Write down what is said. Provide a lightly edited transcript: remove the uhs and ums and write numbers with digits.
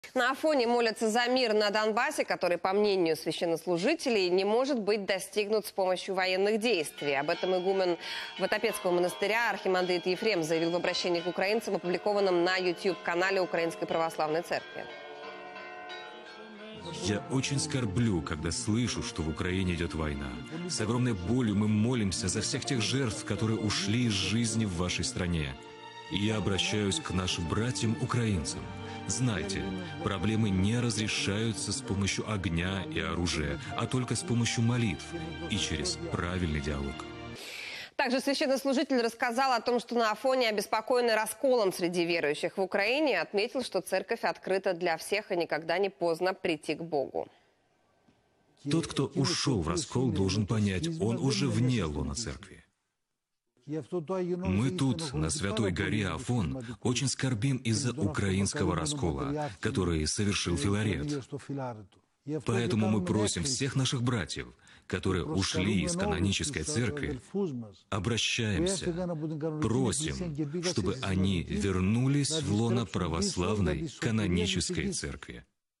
На Афоне молятся за мир на Донбассе, который, по мнению священнослужителей, не может быть достигнут с помощью военных действий. Об этом игумен Ватопецкого монастыря архимандрит Ефрем заявил в обращении к украинцам, опубликованном на YouTube-канале Украинской Православной Церкви. Я очень скорблю, когда слышу, что в Украине идет война. С огромной болью мы молимся за всех тех жертв, которые ушли из жизни в вашей стране. И я обращаюсь к нашим братьям-украинцам. Знайте, проблемы не разрешаются с помощью огня и оружия, а только с помощью молитв и через правильный диалог. Также священнослужитель рассказал о том, что на Афоне обеспокоены расколом среди верующих в Украине, и отметил, что церковь открыта для всех и никогда не поздно прийти к Богу. Тот, кто ушел в раскол, должен понять, он уже вне лона церкви. Мы тут, на Святой горе Афон, очень скорбим из-за украинского раскола, который совершил Филарет. Поэтому мы просим всех наших братьев, которые ушли из канонической церкви, обращаемся, просим, чтобы они вернулись в лоно православной канонической церкви.